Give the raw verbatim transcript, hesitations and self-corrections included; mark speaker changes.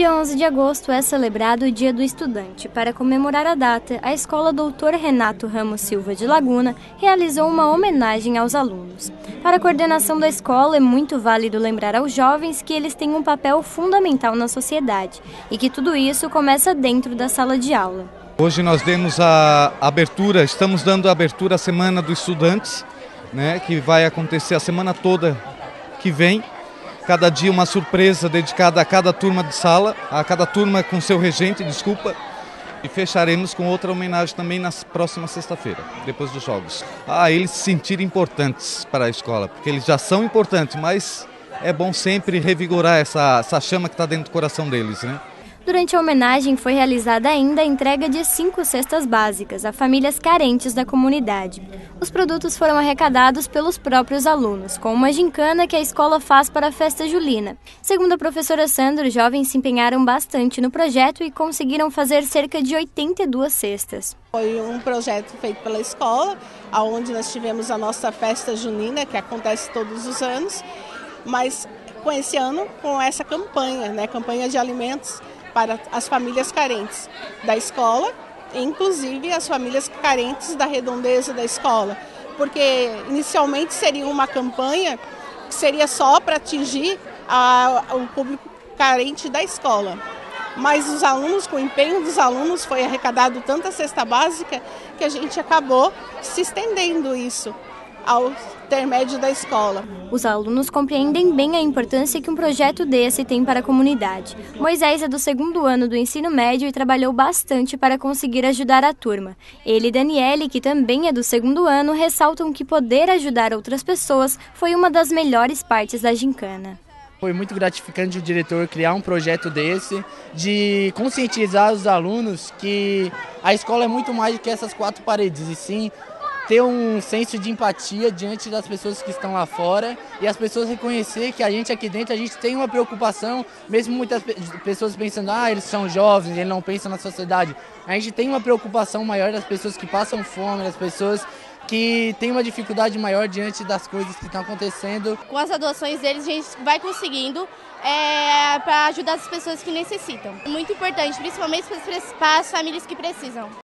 Speaker 1: dia onze de agosto é celebrado o Dia do Estudante. Para comemorar a data, a Escola doutor Renato Ramos Silva de Laguna realizou uma homenagem aos alunos. Para a coordenação da escola, é muito válido lembrar aos jovens que eles têm um papel fundamental na sociedade e que tudo isso começa dentro da sala de aula.
Speaker 2: Hoje nós demos a abertura, estamos dando a abertura à Semana dos Estudantes, né, que vai acontecer a semana toda que vem. Cada dia uma surpresa dedicada a cada turma de sala, a cada turma com seu regente, desculpa. E fecharemos com outra homenagem também na próxima sexta-feira, depois dos jogos. A eles se sentirem importantes para a escola, porque eles já são importantes, mas é bom sempre revigorar essa, essa chama que está dentro do coração deles, né?
Speaker 1: Durante a homenagem foi realizada ainda a entrega de cinco cestas básicas a famílias carentes da comunidade. Os produtos foram arrecadados pelos próprios alunos, com uma gincana que a escola faz para a festa julina. Segundo a professora Sandra, os jovens se empenharam bastante no projeto e conseguiram fazer cerca de oitenta e duas cestas.
Speaker 3: Foi um projeto feito pela escola, onde nós tivemos a nossa festa junina, que acontece todos os anos, mas com esse ano, com essa campanha, né, campanha de alimentos para as famílias carentes da escola, inclusive as famílias carentes da redondeza da escola, porque inicialmente seria uma campanha que seria só para atingir a, o público carente da escola. Mas os alunos, com o empenho dos alunos, foi arrecadado tanta cesta básica que a gente acabou se estendendo isso ao intermédio da escola.
Speaker 1: Os alunos compreendem bem a importância que um projeto desse tem para a comunidade. Moisés é do segundo ano do ensino médio e trabalhou bastante para conseguir ajudar a turma. Ele e Daniele, que também é do segundo ano, ressaltam que poder ajudar outras pessoas foi uma das melhores partes da gincana.
Speaker 4: Foi muito gratificante o diretor criar um projeto desse, de conscientizar os alunos que a escola é muito mais do que essas quatro paredes, e sim ter um senso de empatia diante das pessoas que estão lá fora e as pessoas reconhecer que a gente aqui dentro, a gente tem uma preocupação, mesmo muitas pessoas pensando, ah, eles são jovens, eles não pensam na sociedade. A gente tem uma preocupação maior das pessoas que passam fome, das pessoas que têm uma dificuldade maior diante das coisas que estão acontecendo.
Speaker 5: Com as doações deles, a gente vai conseguindo é, para ajudar as pessoas que necessitam. Muito importante, principalmente para as famílias que precisam.